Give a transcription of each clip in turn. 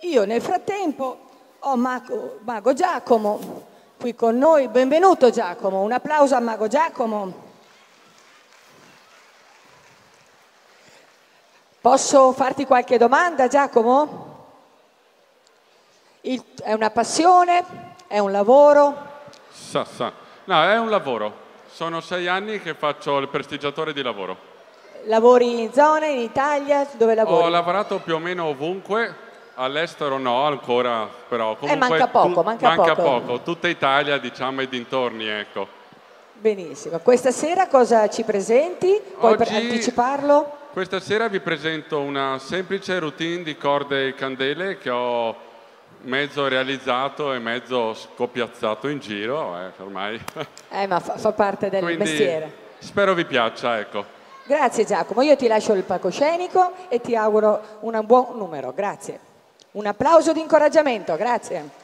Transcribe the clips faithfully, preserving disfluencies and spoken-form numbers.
Io nel frattempo ho Mago, Mago Giacomo qui con noi. Benvenuto Giacomo, un applauso a Mago Giacomo. Posso farti qualche domanda, Giacomo? Il, è una passione? È un lavoro? Sa, sa. No, è un lavoro. Sono sei anni che faccio il prestigiatore di lavoro. Lavori in zona, in Italia? Dove lavori? Ho lavorato più o meno ovunque, all'estero no ancora, però comunque... Eh, manca poco, tu, manca, manca poco. poco. Tutta Italia, diciamo, e dintorni, ecco. Benissimo. Questa sera cosa ci presenti? Puoi Oggi, anticiparlo? Questa sera vi presento una semplice routine di corde e candele che ho mezzo realizzato e mezzo scopiazzato in giro, eh, ormai. Eh, ma fa, fa parte del Quindi, mestiere. spero vi piaccia, ecco. Grazie Giacomo, io ti lascio il palcoscenico e ti auguro un buon numero, grazie. Un applauso di incoraggiamento, grazie.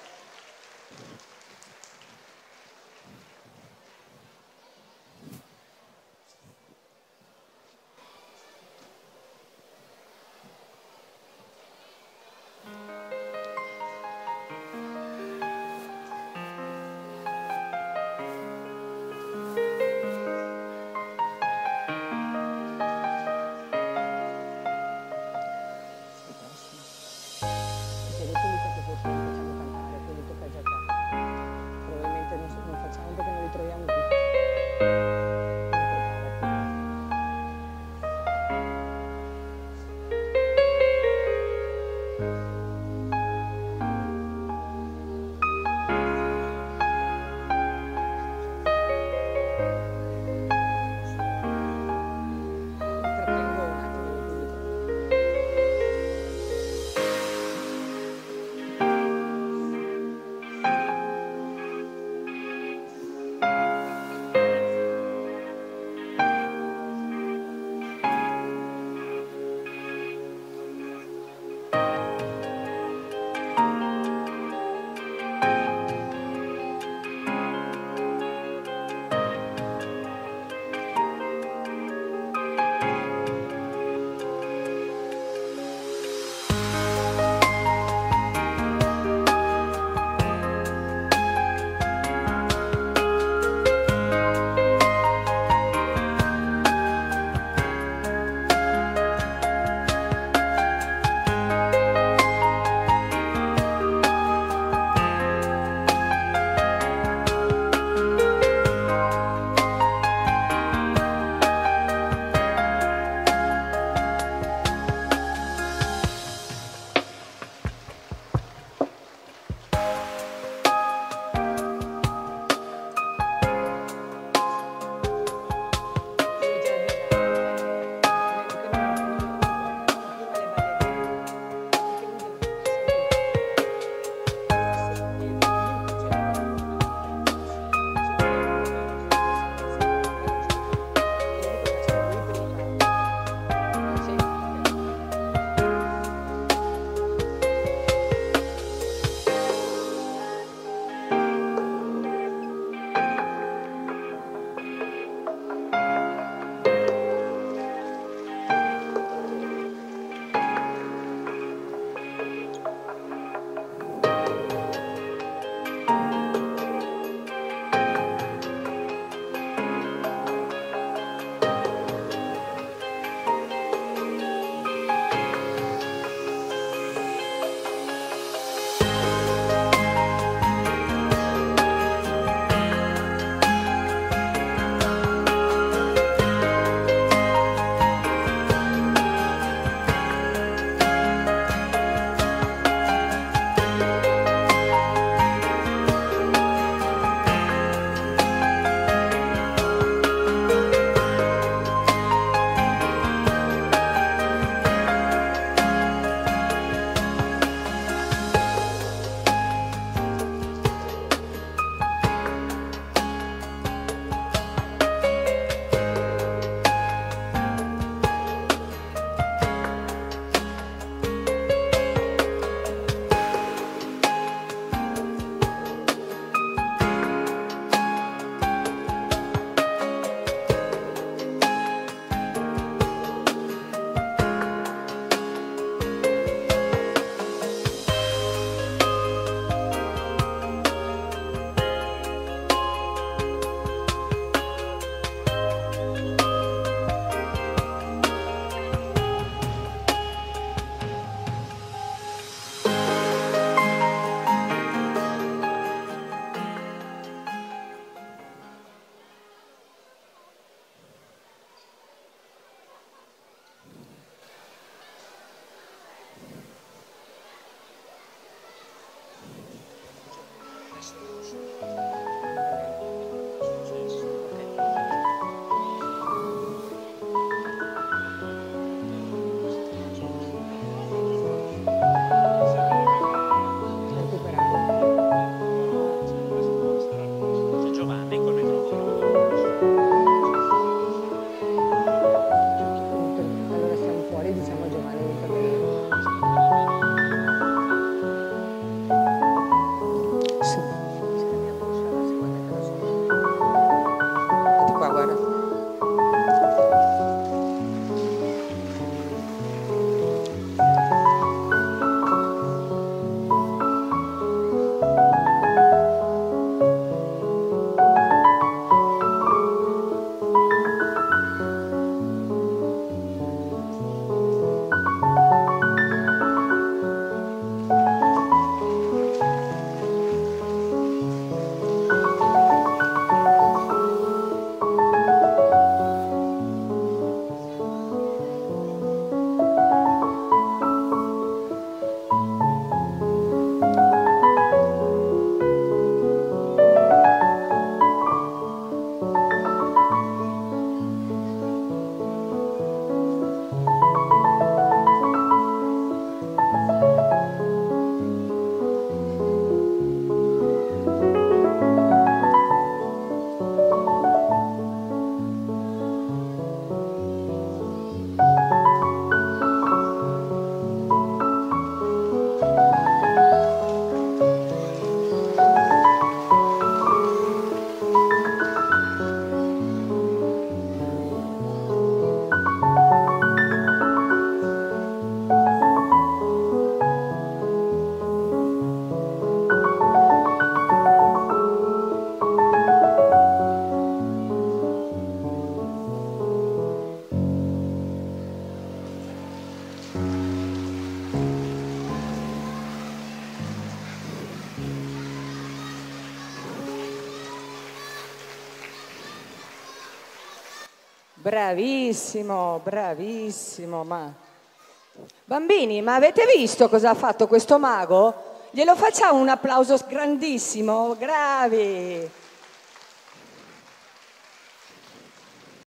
Bravissimo, bravissimo, ma... Bambini, ma avete visto cosa ha fatto questo mago? Glielo facciamo un applauso grandissimo, bravi!